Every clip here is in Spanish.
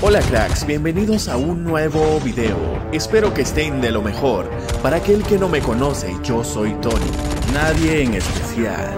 Hola cracks, bienvenidos a un nuevo video. Espero que estén de lo mejor. Para aquel que no me conoce, yo soy Tony, nadie en especial.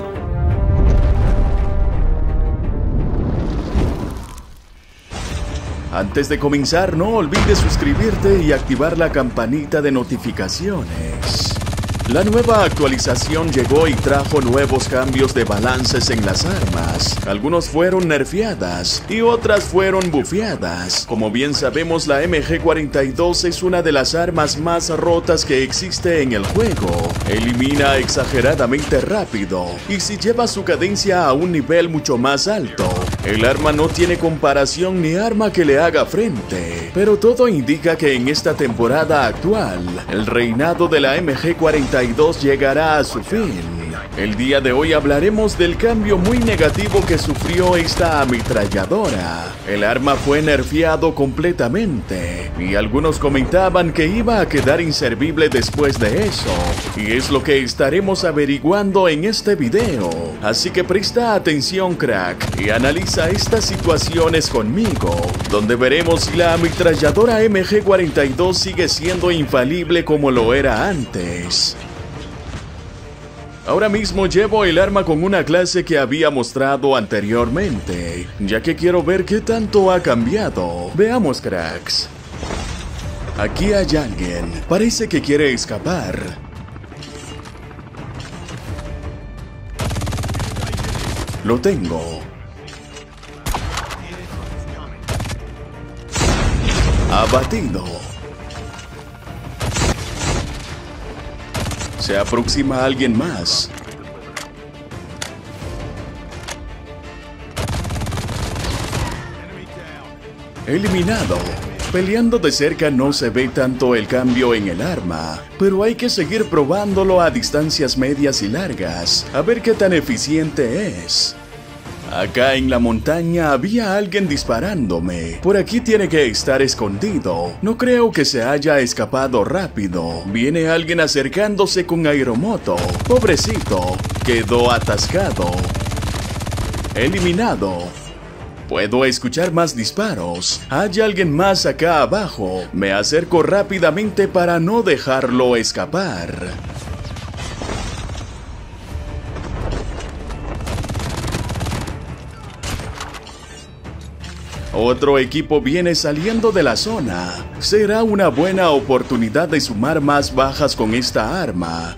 Antes de comenzar, no olvides suscribirte y activar la campanita de notificaciones. La nueva actualización llegó y trajo nuevos cambios de balances en las armas. Algunos fueron nerfeadas y otras fueron bufeadas. Como bien sabemos, la MG42 es una de las armas más rotas que existe en el juego. Elimina exageradamente rápido y si lleva su cadencia a un nivel mucho más alto, el arma no tiene comparación ni arma que le haga frente. Pero todo indica que en esta temporada actual, el reinado de la MG42 llegará a su fin. El día de hoy hablaremos del cambio muy negativo que sufrió esta ametralladora. El arma fue nerfeado completamente y algunos comentaban que iba a quedar inservible después de eso. Y es lo que estaremos averiguando en este video. Así que presta atención crack y analiza estas situaciones conmigo, donde veremos si la ametralladora MG42 sigue siendo infalible como lo era antes. Ahora mismo llevo el arma con una clase que había mostrado anteriormente, ya que quiero ver qué tanto ha cambiado. Veamos cracks. Aquí hay alguien, parece que quiere escapar. Lo tengo. Abatido. Se aproxima alguien más. Eliminado. Peleando de cerca no se ve tanto el cambio en el arma, pero hay que seguir probándolo a distancias medias y largas, a ver qué tan eficiente es. Acá en la montaña había alguien disparándome. Por aquí tiene que estar escondido. No creo que se haya escapado rápido. Viene alguien acercándose con aeromoto. Pobrecito, quedó atascado. Eliminado. Puedo escuchar más disparos. Hay alguien más acá abajo. Me acerco rápidamente para no dejarlo escapar. Otro equipo viene saliendo de la zona. Será una buena oportunidad de sumar más bajas con esta arma.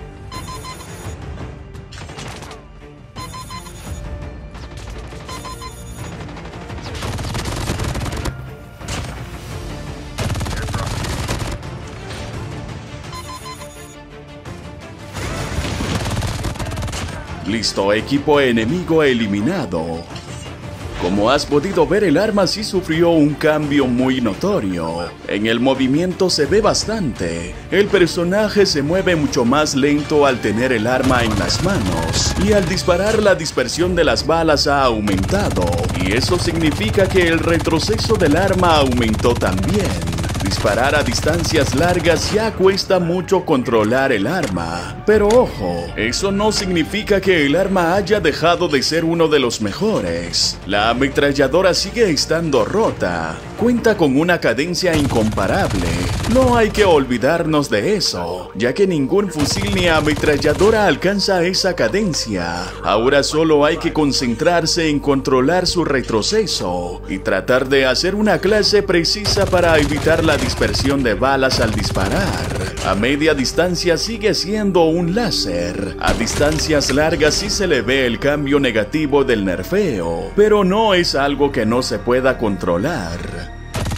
Listo, equipo enemigo eliminado. Como has podido ver, el arma sí sufrió un cambio muy notorio. En el movimiento se ve bastante. El personaje se mueve mucho más lento al tener el arma en las manos. Y al disparar la dispersión de las balas ha aumentado. Y eso significa que el retroceso del arma aumentó también. Disparar a distancias largas ya cuesta mucho controlar el arma. Pero ojo, eso no significa que el arma haya dejado de ser uno de los mejores. La ametralladora sigue estando rota. Cuenta con una cadencia incomparable. No hay que olvidarnos de eso, ya que ningún fusil ni ametralladora alcanza esa cadencia. Ahora solo hay que concentrarse en controlar su retroceso y tratar de hacer una clase precisa para evitar la dispersión de balas al disparar. A media distancia sigue siendo un láser. A distancias largas sí se le ve el cambio negativo del nerfeo, pero no es algo que no se pueda controlar.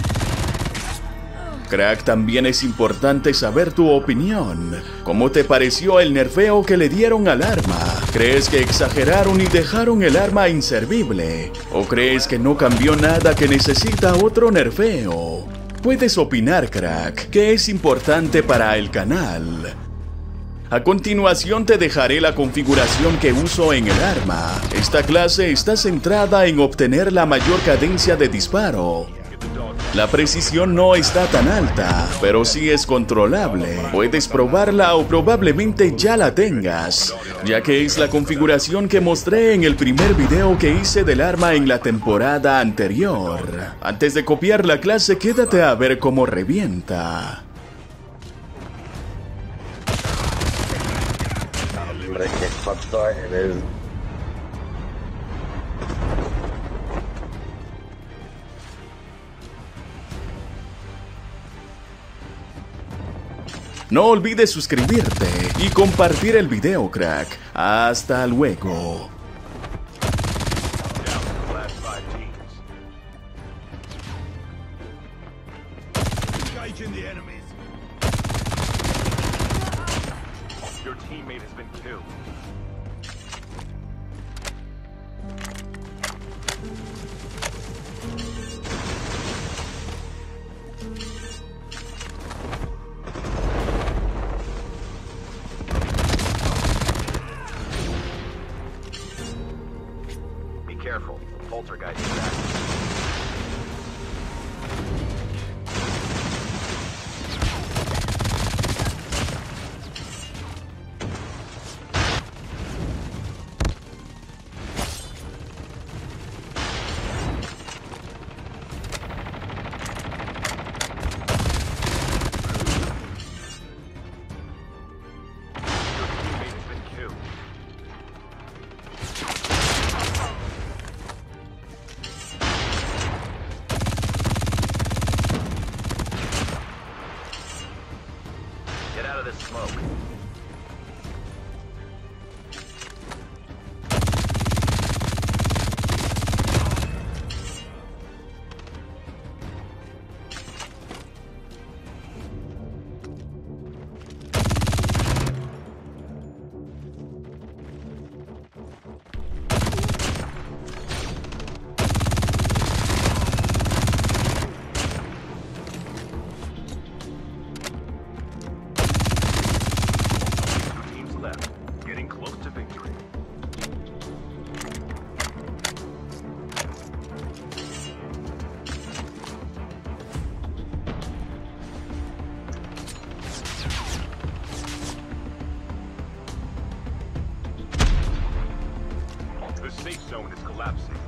Crack, también es importante saber tu opinión. ¿Cómo te pareció el nerfeo que le dieron al arma? ¿Crees que exageraron y dejaron el arma inservible? ¿O crees que no cambió nada, que necesita otro nerfeo? Puedes opinar, crack, que es importante para el canal. A continuación te dejaré la configuración que uso en el arma. Esta clase está centrada en obtener la mayor cadencia de disparo. La precisión no está tan alta, pero sí es controlable. Puedes probarla o probablemente ya la tengas, ya que es la configuración que mostré en el primer video que hice del arma en la temporada anterior. Antes de copiar la clase, quédate a ver cómo revienta. Hombre, qué joto eres. No olvides suscribirte y compartir el video, crack. Hasta luego. Your teammate has been killed. Be careful, the poltergeist is active. Get out of this smoke. Left, getting close to victory. The safe zone is collapsing.